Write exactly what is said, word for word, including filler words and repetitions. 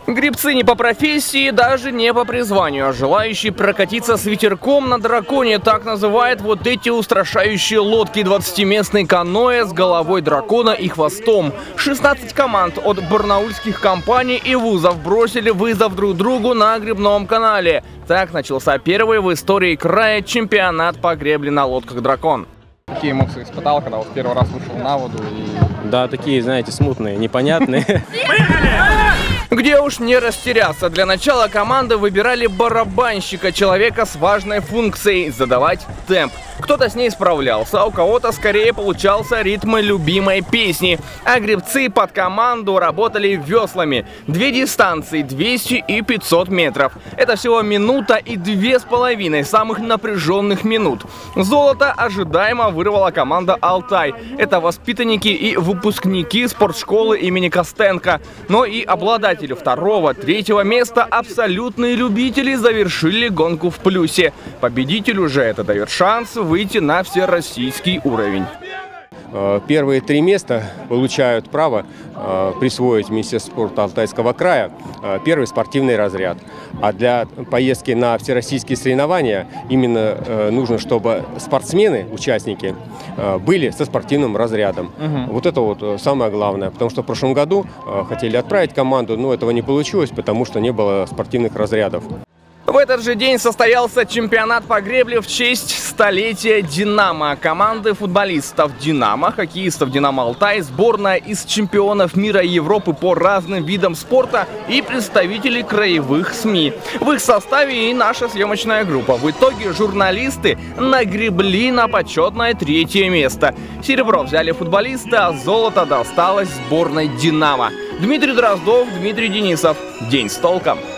Гребцы не по профессии, даже не по призванию, а желающие прокатиться с ветерком на драконе. Так называют вот эти устрашающие лодки: двадцатиместные каноэ с головой дракона и хвостом. шестнадцать команд от барнаульских компаний и вузов бросили вызов друг другу на гребном канале. Так начался первый в истории края чемпионат по гребле на лодках «Дракон». Какие эмоции испытал, когда вот первый раз вышел на воду? И... Да, такие, знаете, смутные, непонятные. Где уж не растеряться. Для начала команды выбирали барабанщика, человека с важной функцией – задавать темп. Кто-то с ней справлялся, а у кого-то скорее получался ритм любимой песни. А гребцы под команду работали веслами. Две дистанции – двести и пятьсот метров. Это всего минута и две с половиной самых напряженных минут. Золото ожидаемо вырвала команда «Алтай». Это воспитанники и выпускники спортшколы имени Костенко. Но и обладатели второго, третьего места, абсолютные любители, завершили гонку в плюсе. Победителю же это дает шанс выйти на всероссийский уровень. Первые три места получают право присвоить Министерству спорта Алтайского края первый спортивный разряд. А для поездки на всероссийские соревнования именно нужно, чтобы спортсмены, участники, были со спортивным разрядом. Угу. Вот это вот самое главное. Потому что в прошлом году хотели отправить команду, но этого не получилось, потому что не было спортивных разрядов. В этот же день состоялся чемпионат по гребле в честь столетия «Динамо». Команды футболистов «Динамо», хоккеистов «Динамо Алтай», сборная из чемпионов мира и Европы по разным видам спорта и представители краевых СМИ. В их составе и наша съемочная группа. В итоге журналисты нагребли на почетное третье место. Серебро взяли футболисты, а золото досталось сборной «Динамо». Дмитрий Дроздов, Дмитрий Денисов. День с толком.